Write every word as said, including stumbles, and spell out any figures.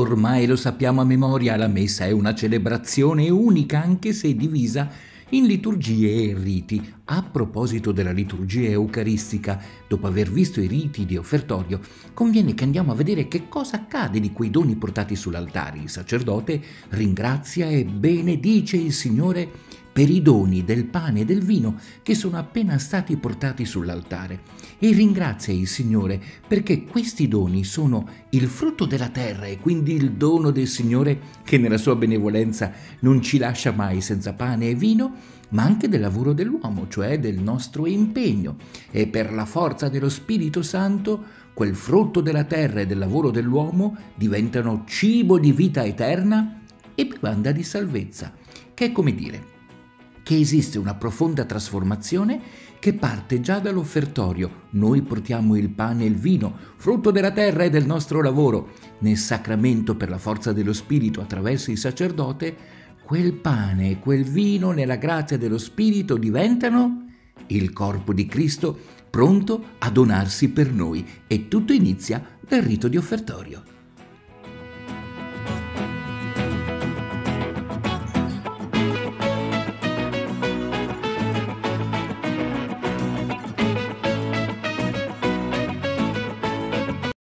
Ormai lo sappiamo a memoria, la messa è una celebrazione unica anche se divisa in liturgie e riti. A proposito della liturgia eucaristica, dopo aver visto i riti di offertorio, conviene che andiamo a vedere che cosa accade di quei doni portati sull'altare. Il sacerdote ringrazia e benedice il Signore per i doni del pane e del vino che sono appena stati portati sull'altare e ringrazia il Signore perché questi doni sono il frutto della terra e quindi il dono del Signore che nella sua benevolenza non ci lascia mai senza pane e vino, ma anche del lavoro dell'uomo, cioè del nostro impegno. E per la forza dello Spirito Santo, quel frutto della terra e del lavoro dell'uomo diventano cibo di vita eterna e bevanda di salvezza, che è come dire che esiste una profonda trasformazione che parte già dall'offertorio. Noi portiamo il pane e il vino, frutto della terra e del nostro lavoro. Nel sacramento, per la forza dello Spirito attraverso il sacerdote, quel pane e quel vino nella grazia dello Spirito diventano il corpo di Cristo pronto a donarsi per noi. E tutto inizia dal rito di offertorio.